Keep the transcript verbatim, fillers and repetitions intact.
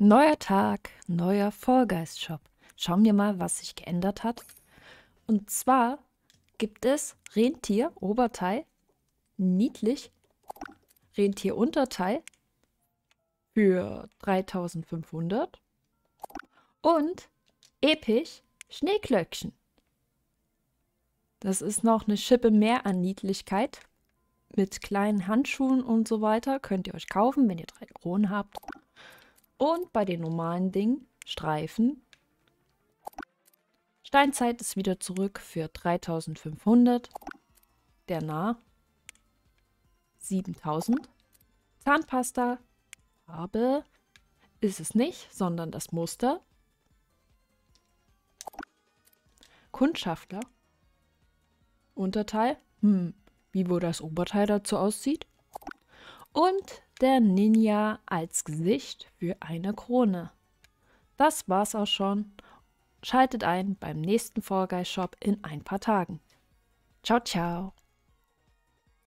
Neuer Tag, neuer Fall Guys Shop. Schauen wir mal, was sich geändert hat. Und zwar gibt es Rentier Oberteil, niedlich, Rentier Unterteil für dreitausendfünfhundert und episch Schneeglöckchen. Das ist noch eine Schippe mehr an Niedlichkeit. Mit kleinen Handschuhen und so weiter könnt ihr euch kaufen, wenn ihr drei Kronen habt. Und bei den normalen Dingen, Streifen. Steinzeit ist wieder zurück für dreitausendfünfhundert. Der Narr siebentausend. Zahnpasta, Farbe ist es nicht, sondern das Muster. Kundschafter, Unterteil, hm, wie wohl das Oberteil dazu aussieht. Und der Ninja als Gesicht für eine Krone. Das war's auch schon. Schaltet ein beim nächsten Fall Guys Shop in ein paar Tagen. Ciao, ciao.